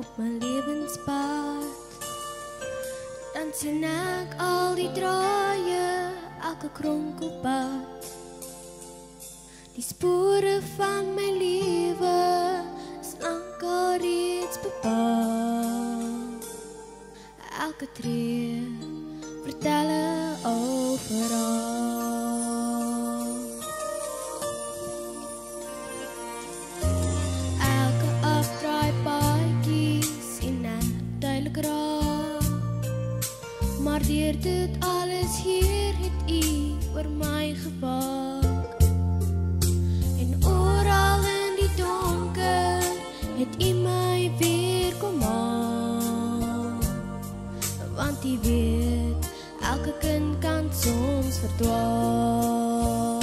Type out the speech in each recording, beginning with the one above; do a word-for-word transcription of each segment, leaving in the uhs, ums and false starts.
op mijn levenspad. Dan sien ek al die draaie, elke kronkelpad. Die spore van my lewe is lankal reeds bepaal. Elke tree vertel 'n ou verhaal. Elke afdraai paadjie sien ek duidelik raak. Maar deur dit alles hier het U oor my gewaak. En oral in die donker het U my weer kom haal. Want U weet, elke kind kan soms verdwaal.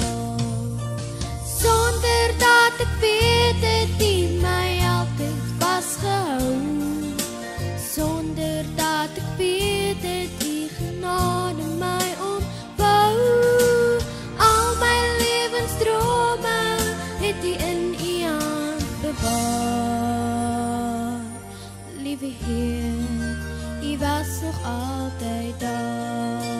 Sonder dat ek weet het U my altyd vasgehou. Sonder dat ek weet het U genade my ombou. Al my lewensdrome het U in U hand bewaar. Liewe Heer, U was nog altyd daar.